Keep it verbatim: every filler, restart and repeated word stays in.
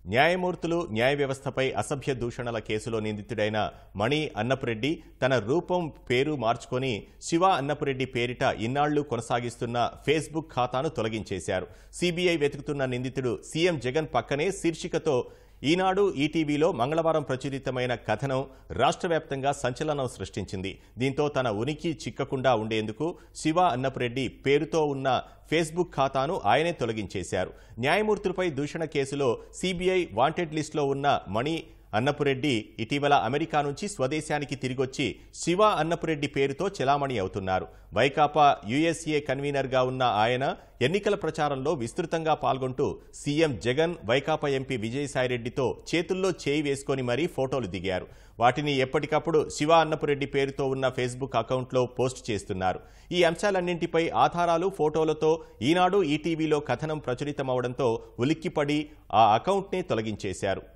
న్యాయమూర్తులు న్యాయ వ్యవస్థపై అసభ్య దూషణల కేసులో నిందితుడైన మణి అన్నపురెడ్డి తన రూపం పేరు మార్చుకొని శివ అన్నపురెడ్డి పేరిట ఇన్నాళ్లు కొనసాగిస్తున్న ఫేస్బుక్ ఖాతాను తొలగించేశారు. సీబీఐ వెతుకుతున్న నిందితుడు సీఎం జగన్ పక్కనే శీర్షికతో ఈనాడు ఈటీవీలో మంగళవారం ప్రచురితమైన కథనం రాష్ట్ర వ్యాప్తంగా సంచలనం సృష్టించింది. దీంతో తన ఉనికి చిక్కకుండా ఉండేందుకు శివ అన్నపురెడ్డి పేరుతో ఉన్న ఫేస్బుక్ ఖాతాను ఆయనే తొలగించేశారు. న్యాయమూర్తులపై దూషణ కేసులో సీబీఐ వాంటెడ్ లిస్టులో ఉన్న మణి అన్నపురెడ్డి ఇటీవల అమెరికా నుంచి స్వదేశానికి తిరిగొచ్చి శివ అన్నపురెడ్డి పేరుతో చెలామణి అవుతున్నారు. వైకాపా యూఎస్ఏ కన్వీనర్గా ఉన్న ఆయన ఎన్నికల ప్రచారంలో విస్తృతంగా పాల్గొంటూ సీఎం జగన్, వైకాపా ఎంపీ విజయసాయిరెడ్డితో చేతుల్లో చేయి వేసుకొని మరీ ఫోటోలు దిగారు. వాటిని ఎప్పటికప్పుడు శివ అన్నపురెడ్డి పేరుతో ఉన్న ఫేస్బుక్ అకౌంట్లో పోస్ట్ చేస్తున్నారు. ఈ అంశాలన్నింటిపై ఆధారాలు, ఫోటోలతో ఈనాడు ఈటీవీలో కథనం ప్రచురితమవడంతో ఉలిక్కిపడి ఆ అకౌంట్నే తొలగించేశారు.